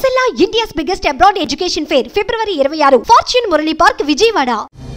Excella India's biggest abroad education fair February 26 Fortune Murali Park Vijayawada.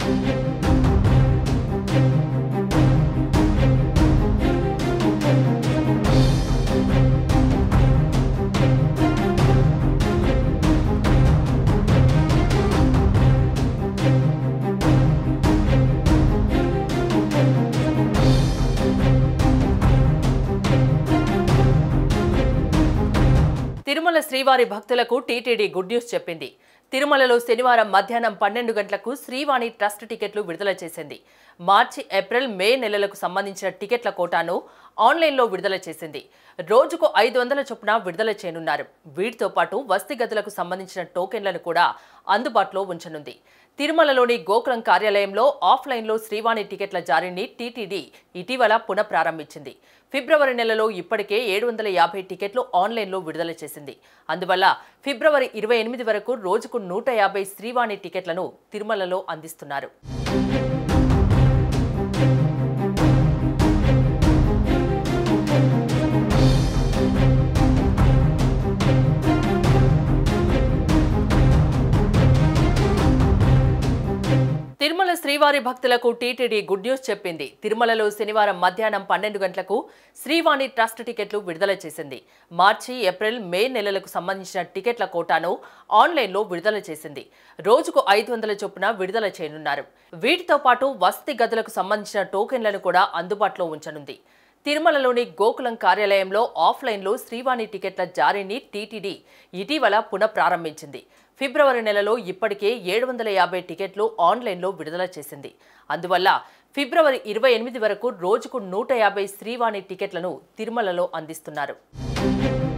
Tirumala శ్రీవారి భక్తులకు TTD good news చెప్పింది. తిరుమలలో శనివారం మధ్యాహ్నం 12 గంటలకు శ్రీవాణి ట్రస్ట్ టికెట్లు విడుదల చేసింది. మార్చి, ఏప్రిల్, మే నెలలకు సంబంధించిన టికెట్ల కోటాను ఆన్లైన్లో విడుదల చేసింది. రోజుకు 500 చొప్పున విడుదల చేయనున్నారు. వీటితో పాటు వసతి గదులకు సంబంధించిన టోకెన్లను కూడా అందుబాటులో ఉంచనుంది. తిరుమలలోని గోకులం కార్యాలయంలో ఆఫ్లైన్లో శ్రీవాణి టికెట్ల జారీని టీటీడీ ఇటీవల పునఃప్రారంభించింది. ఫిబ్రవరి నెలలో ఇప్పటికే 750 టికెట్లు ఆన్లైన్లో విడుదల చేసింది. అందువల్ల ఫిబ్రవరి 28 వరకు రోజుకు 150 శ్రీవాణి టికెట్లను తిరుమలలో అందిస్తున్నారు. తిరుమల శ్రీవారి భక్తులకు టీటీడీ గుడ్ న్యూస్ చెప్పింది. తిరుమలలో శనివారం మధ్యాహ్నం 12 గంటలకు శ్రీవాణి ట్రస్ట్ టికెట్లు విడుదల చేసింది. మార్చి, ఏప్రిల్, మే నెలలకు సంబంధించిన టికెట్ల కోటాను ఆన్లైన్లో విడుదల చేసింది. రోజుకు 500 చొప్పున విడుదల చేయనున్నారు. వీటితో పాటు వసతి గదులకు సంబంధించిన టోకెన్లను కూడా అందుబాటులో ఉంచనుంది. తిరుమలలోని గోకులం కార్యాలయంలో ఆఫ్లైన్లో శ్రీవాణి టికెట్ల జారీని టీటీడీ ఇటీవల పునఃప్రారంభించింది. ఫిబ్రవరి నెలలో ఇప్పటికే 750 టికెట్లు ఆన్లైన్లో విడుదల చేసింది. అందువల్ల ఫిబ్రవరి 28 వరకు రోజుకు 150 శ్రీవాణి టికెట్లను తిరుమలలో అందిస్తున్నారు.